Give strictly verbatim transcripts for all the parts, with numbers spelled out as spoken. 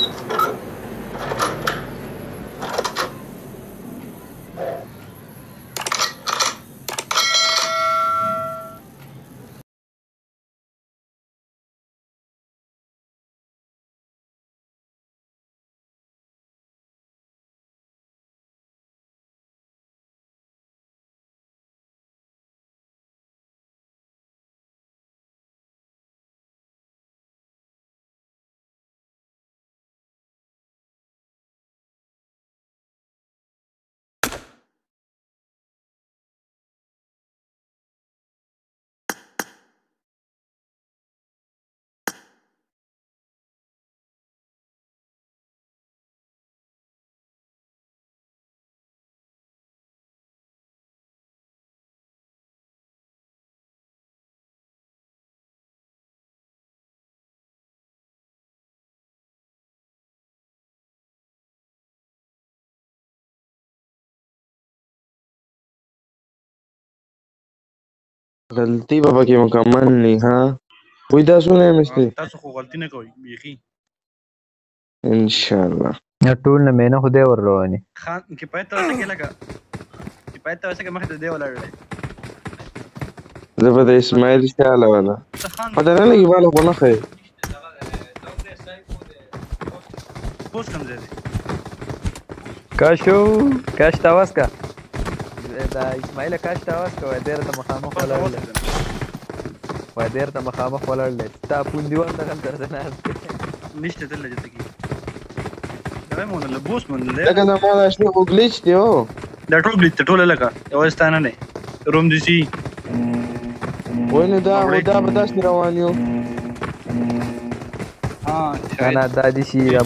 غلطي به پکې مکمل نه ها وای دا څونه مستي تاسو خو غلطي نه کوئ بیخي ان شاء الله ټول نه مینه خو دې ور رواني خان کفایت ته وسه کې لګا کفایت ته وسه کې مخ ته دی ولاړل زه به د اسماعیل شاله ولا خان پته نه لګي بالا خو نه خې پوس کم زه کاشو کاش تاواز کا دا اسماعیل کاش تاواز کا وای ډیر ته مخامخ ولاړل وای ډیر ته مخامخ ولاړل تا پوندیوان د غل درته نه نشته دل لږه کی دا مونږ له بوس مونږ له لکه دا ما دا شنو غلیچ دی او دا ټول بلیت ټول لکه یو ستانه نه روم دي سي وینه دا و دا به داس روان یو ها انا دادی شي دا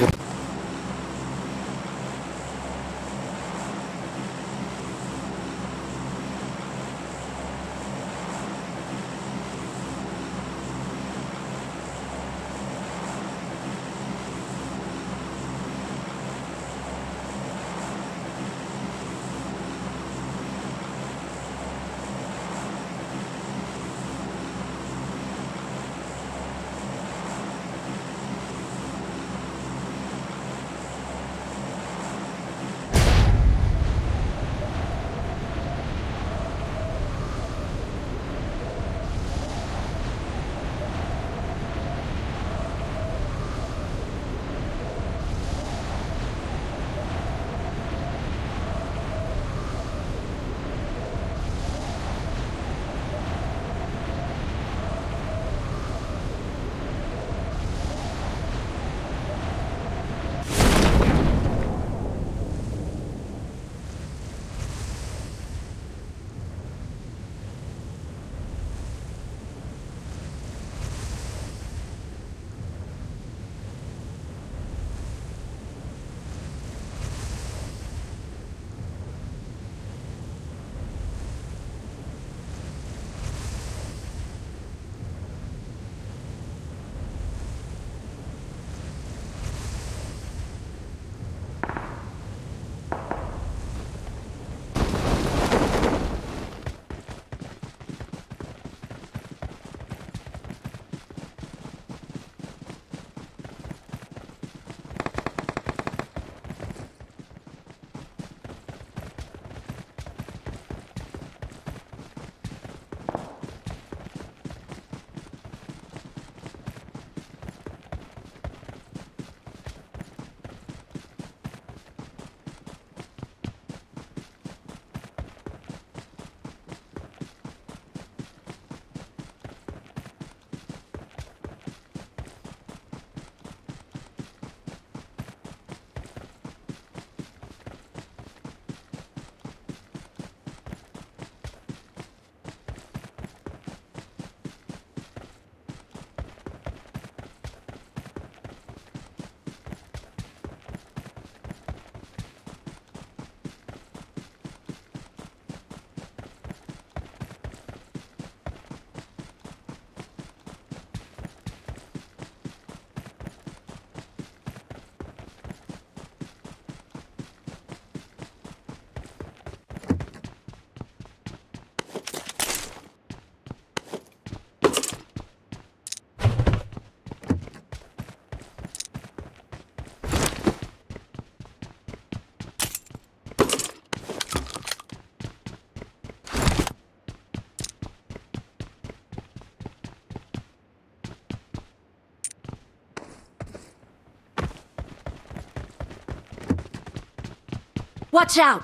Watch out!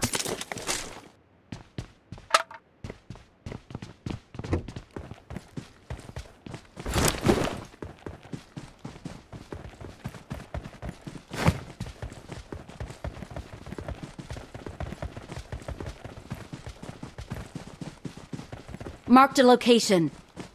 Marked a location.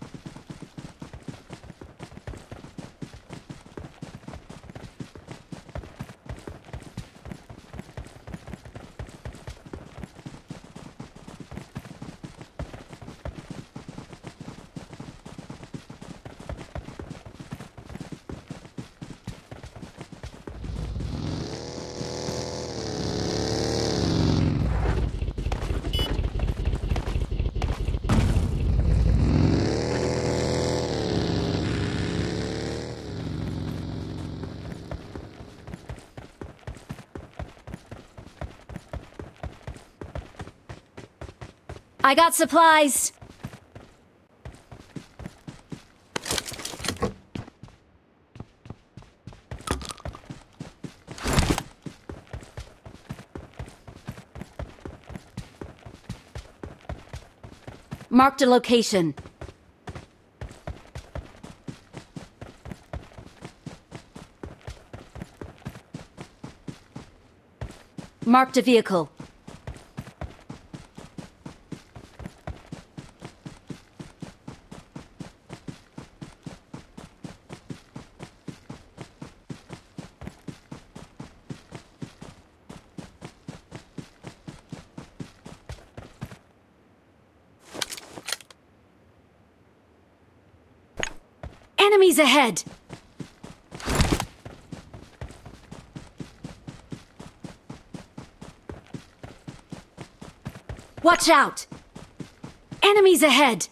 I got supplies. Marked a location. Marked a vehicle. Enemies ahead! Watch out! Enemies ahead!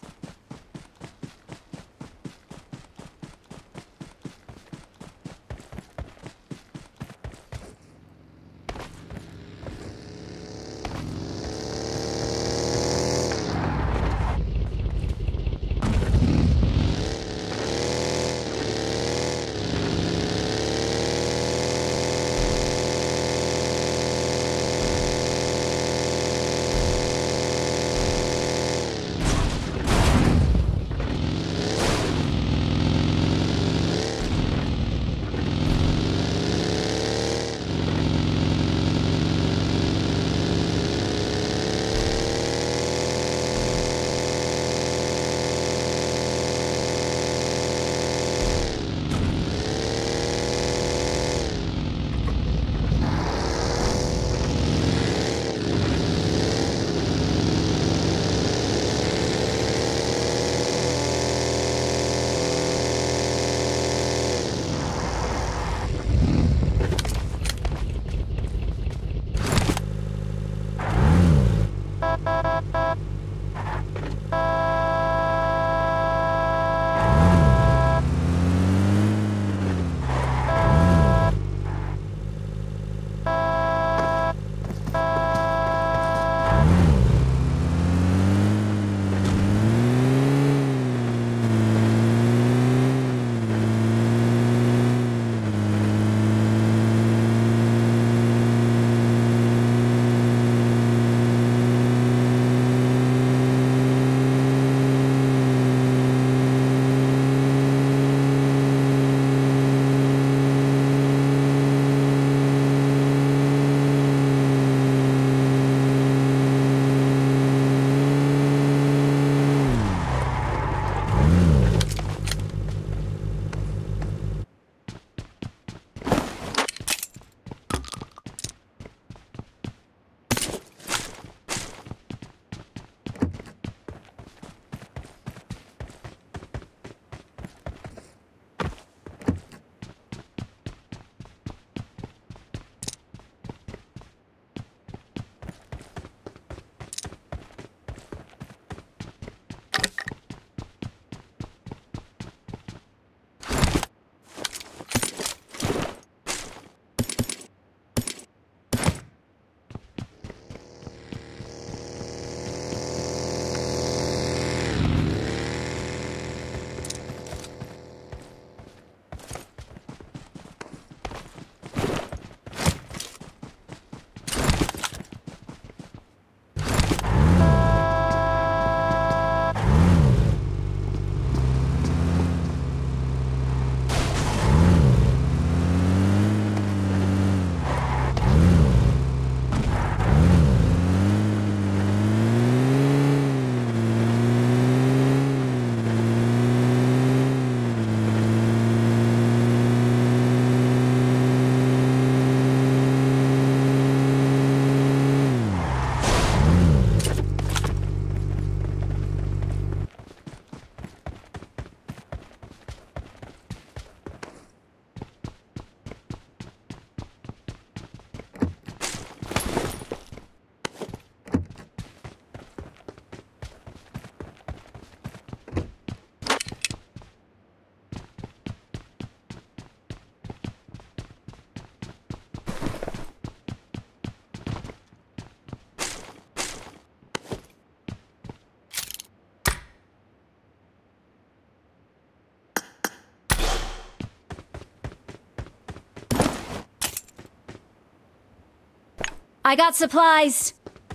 I got supplies.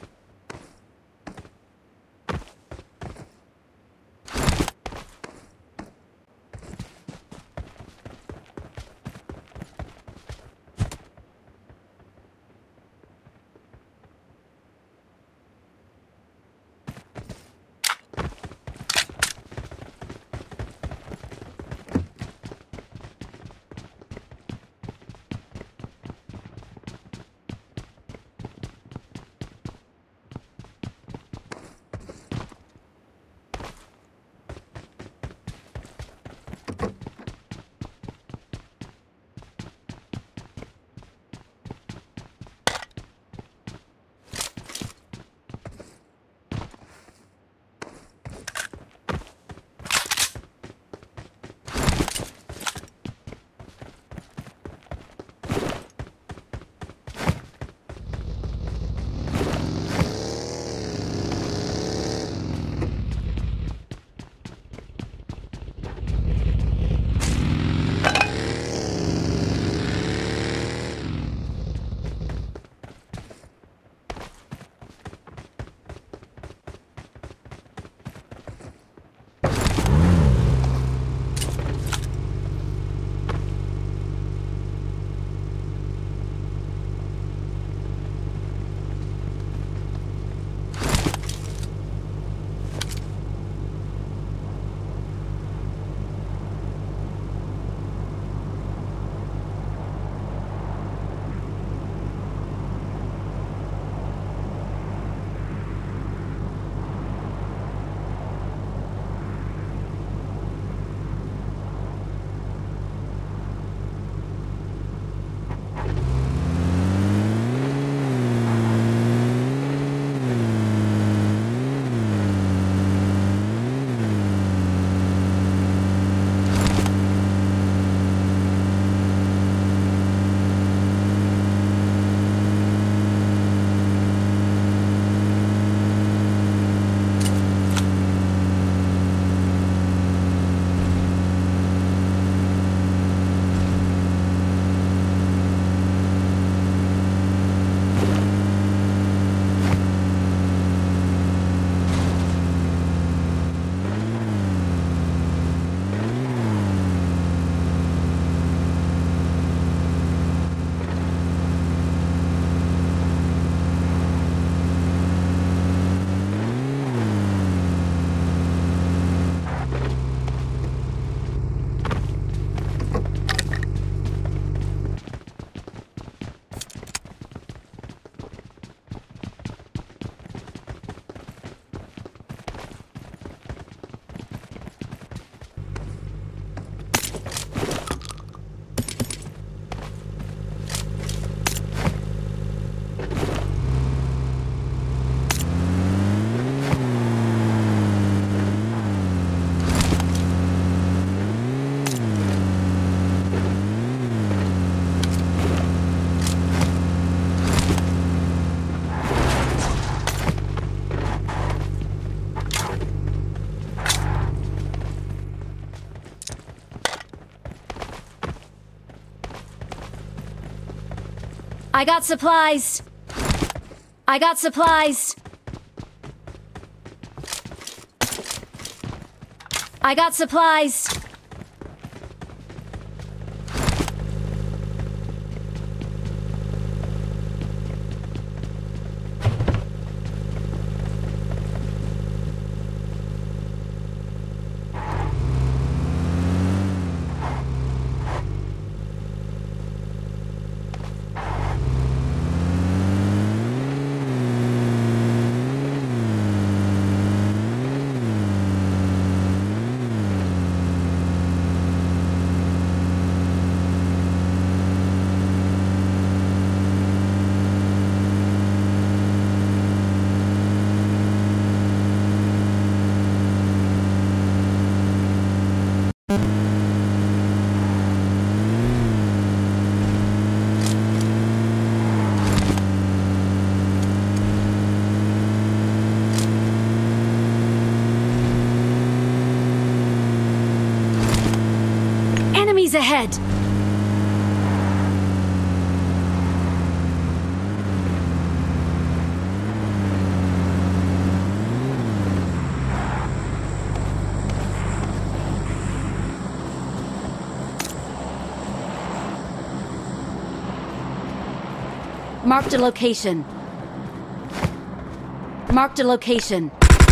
I got supplies. I got supplies. I got supplies. Enemies ahead! Marked a location. Marked a location.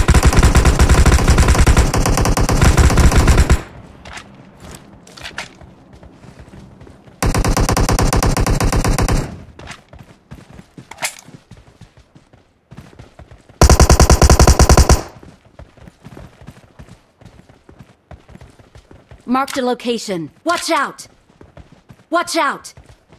Marked a location. Watch out! Watch out!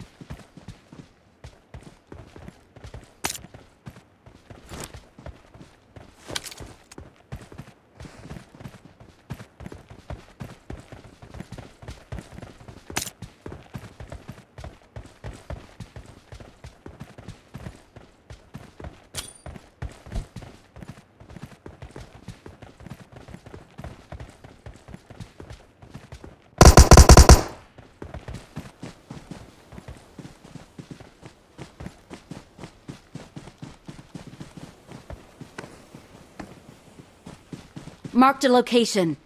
Marked a location.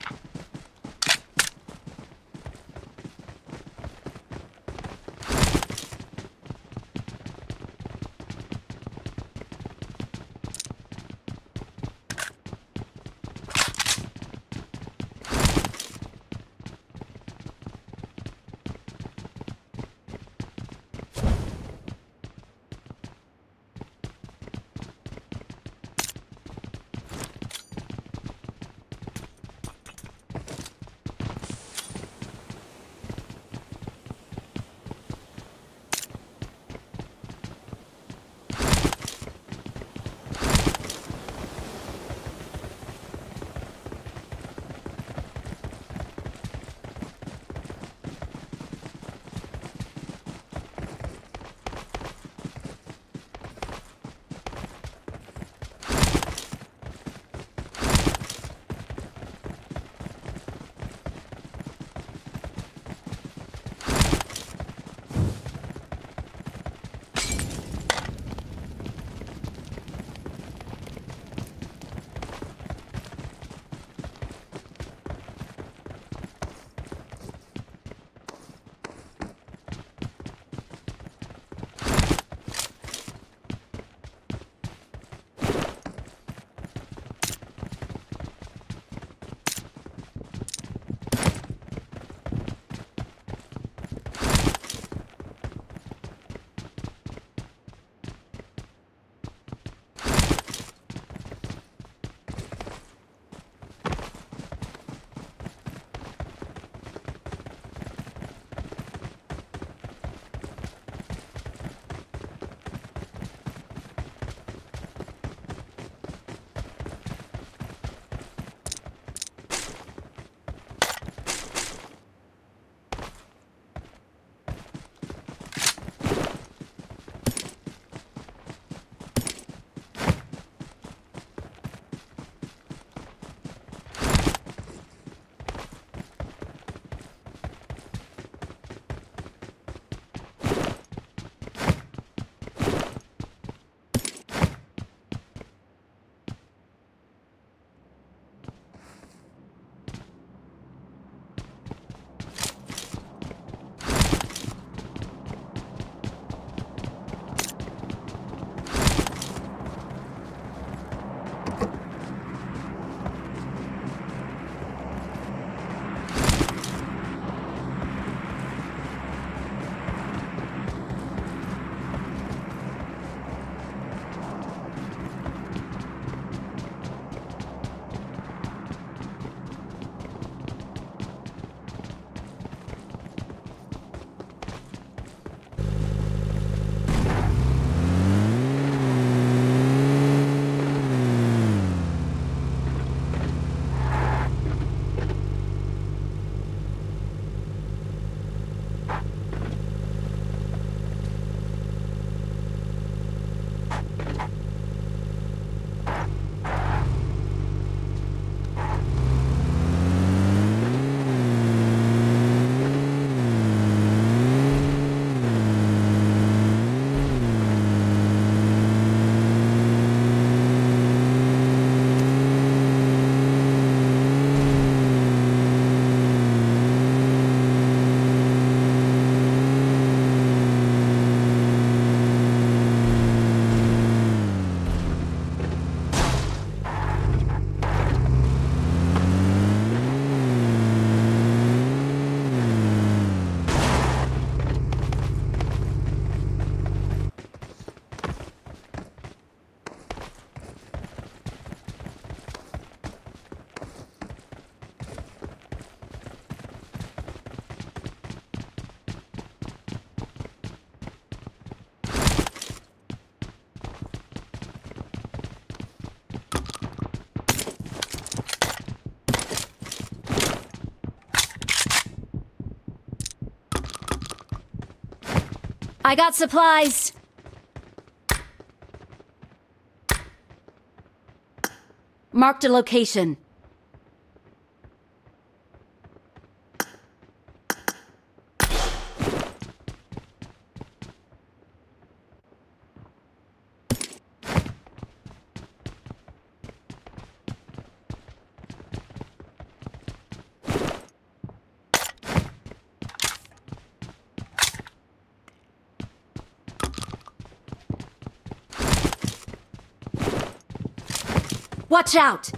I got supplies. Marked a location. Watch out!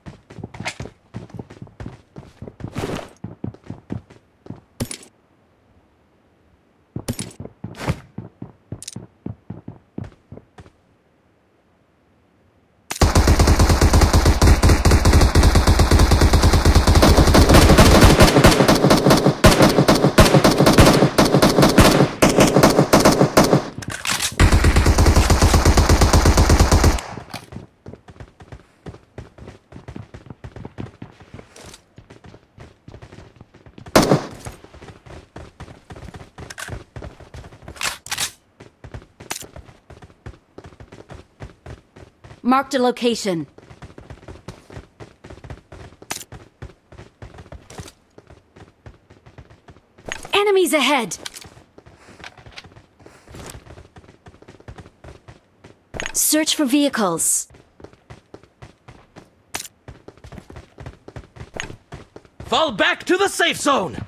Marked a location. Enemies ahead! Search for vehicles. Fall back to the safe zone!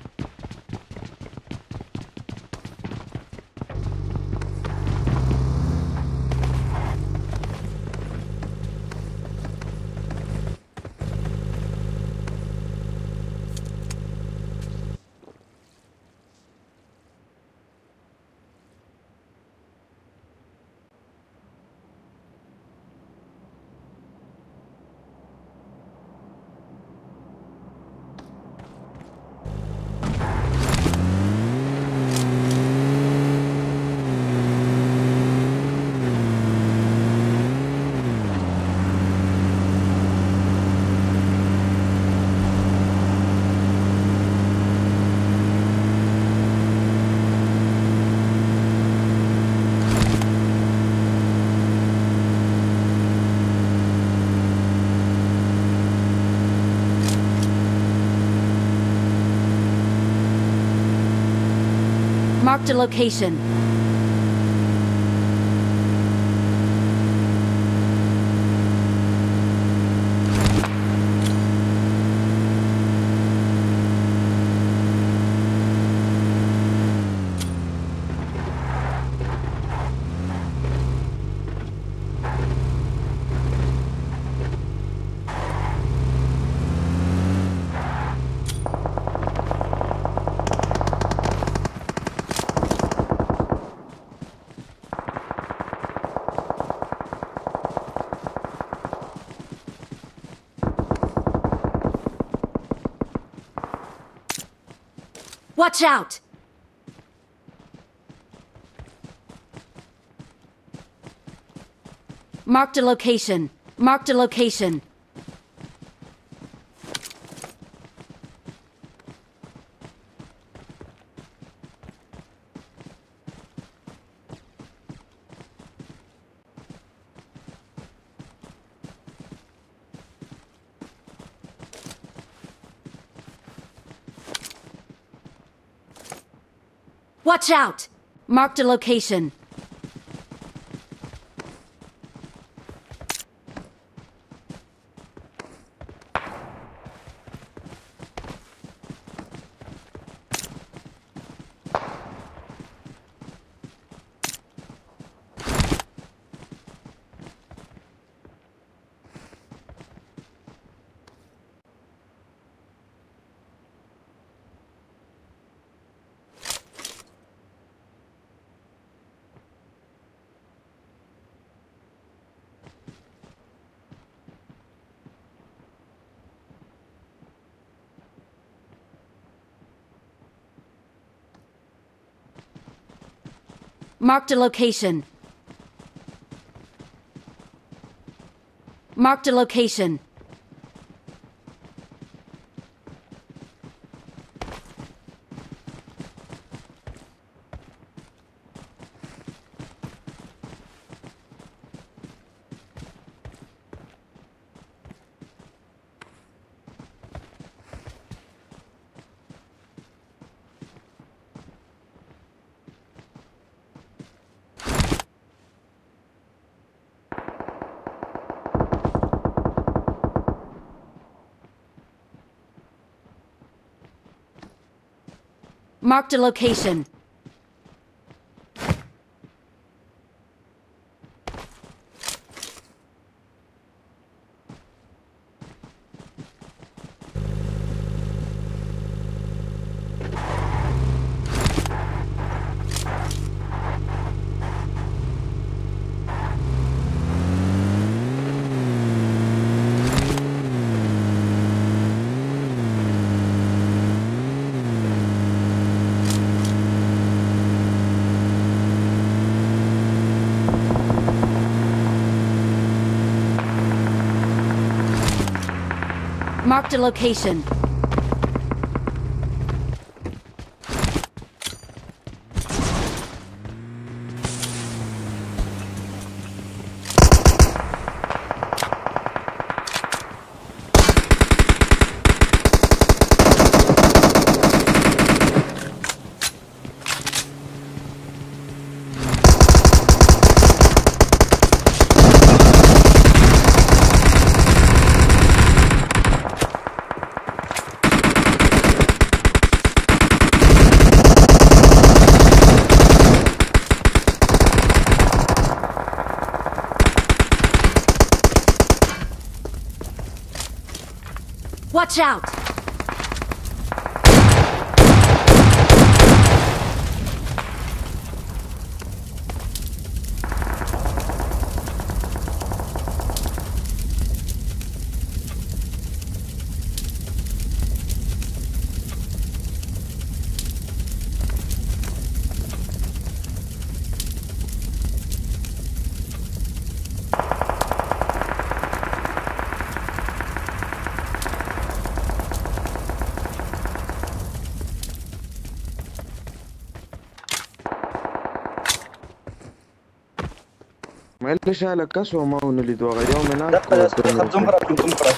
Marked a location. Watch out! Marked a location. Marked a location. Watch out! Marked a location. Marked a location. Marked a location. Marked a location. Marked a location. Watch out! ما اللي شالك كسوة ما هو اللي دوغا يوم هناك دقة خبزهم فرق كنتم فرق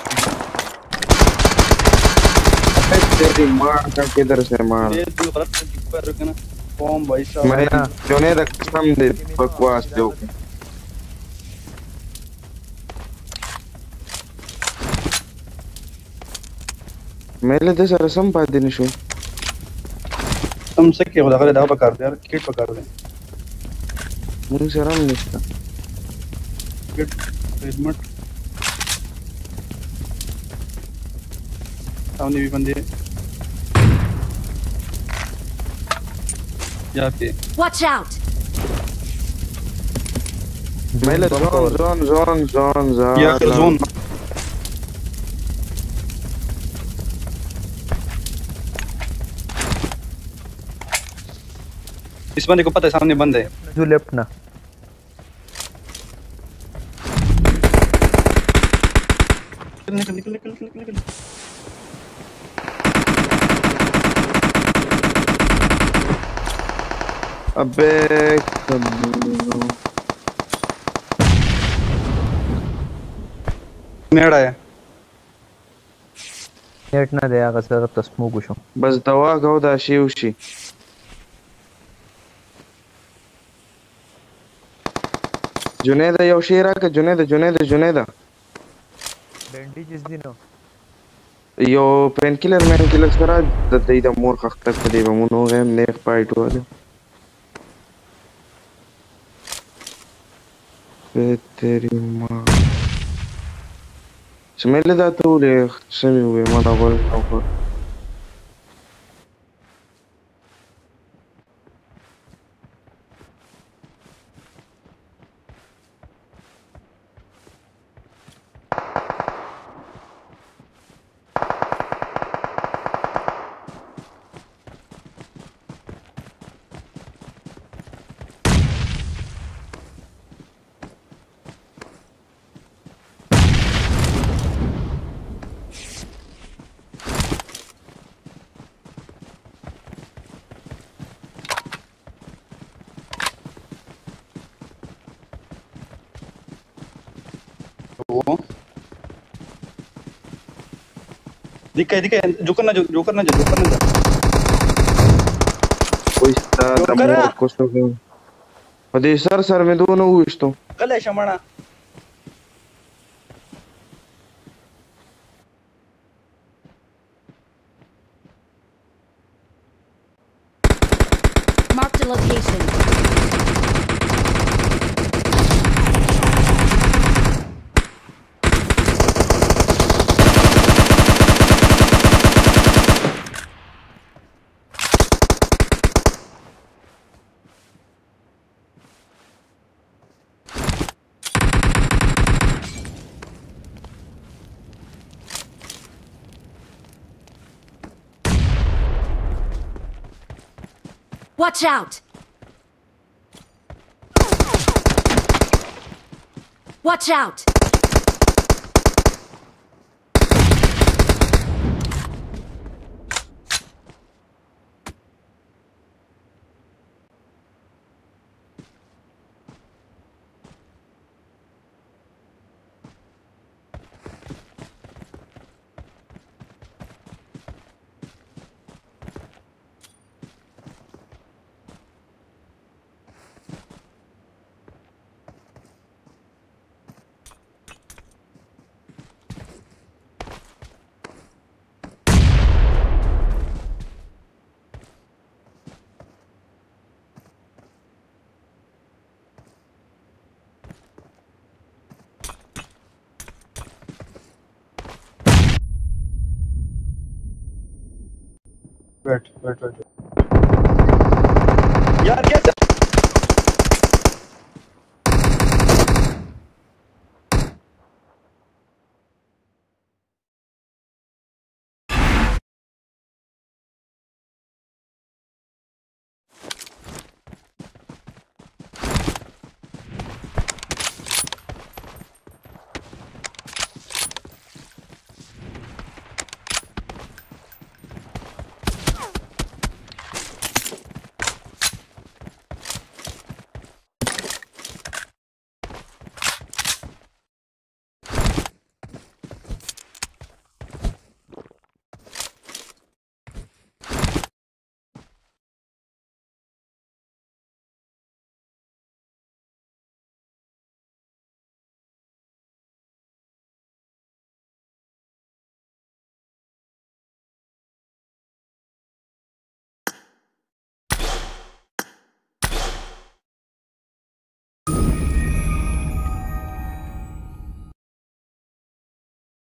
तेरी माँ का किधर से मार ये तू गलत कर रहे हो ना बॉम्ब भाई साहब मैं जोने तक कसम दे बकवास जो मेरे दे सर सम पादे निशु तुम से क्या खुदा करे दाव पकड़ दे यार किट पकड़ दे मुझे शर्म नहीं था किट हेलमेट सामने भी बंदे जाके Watch out! मेरे zone zone zone zone zone या फिर जोन इस बंदे को पता है सामने बंद है जो लेफ्ट ना निकल निकल निकल निकल निकल अबे मेड़ा है नेट ना दे आगा सर तो स्मोक उशो बस दवा गाओ दा शी उशी जुनेदा यो शेरा का जुनेदा जुनेदा जुनेदा बैंडेजेस दिनो यो पेन किलर मैन किलर करा द दे द मोर खख्त तक दे बमुनो गेम नेक फाइट वाले बे तेरी मां स्मेल दा तो ले समी हुए माना बोल और वो दिखे दिखे जो करना जो जो करना जो करना कोई sta da moor questo che Adi sar sar me dono usto कल है शमणा location. Watch out! Watch out! Wait, wait, wait.